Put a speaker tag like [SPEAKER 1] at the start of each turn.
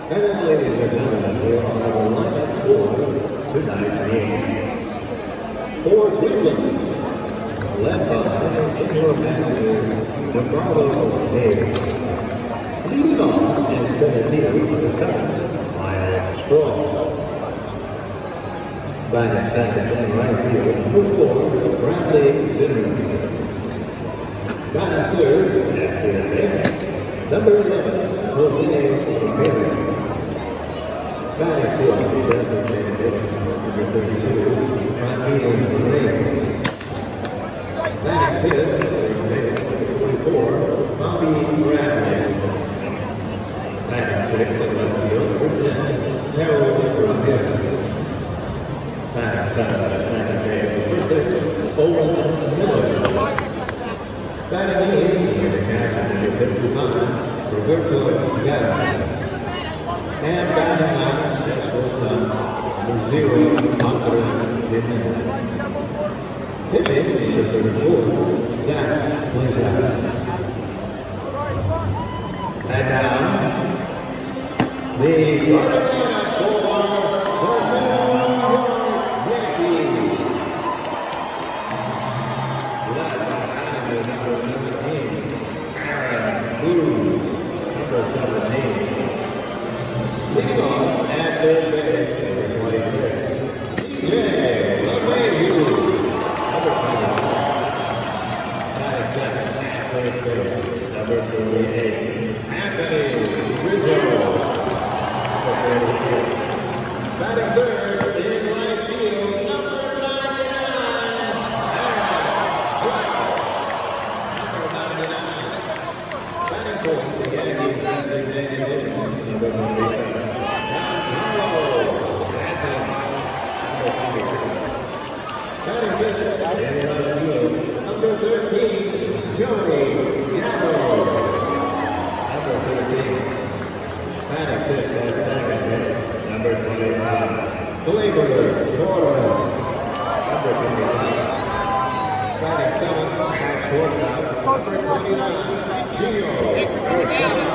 [SPEAKER 1] And then, ladies and gentlemen, here are our lineups for tonight's game. For Cleveland, led by interim manager DeBarlo Hayes. Leading off in center field, number 7, Miles Strong. Batting second in right field, number 4, Bradley Zimmerman. Batting third, at third base, number 11, Jose Ramirez. Batting fourth, designated hitter, number 32, Rafael Reyes. Batting fifth, third base, number 44, Bobby Bradley. Batting sixth, at left field, number 10, Harold Ramirez. Batting seventh at second base, number 6, Owen Miller. Batting eighth, with the catcher, number 55, Roberto Gallo. And batting ninth, at shortstop, number 0, Andres Jimenez. Pitching, number 34, Zach Blazak. And now, the starting lineup for the New York Yankees. Led by number 17, Aaron Boone, number 17. Leading off at third base, number 26, DJ LeMahieu, number 26. Batting second at third base, number 48, Anthony Rizzo, number 32. Batting third in right field, number 99, Aaron Trout, number 99. Batting fourth, the Yankees designated hitter, number 47. Number 13, Joey Gallo. Number 13. Batting sixth at second base, number 25, Gleyber Torres. Number 25. Batting seventh at shortstop, number 29, Gio Urshela.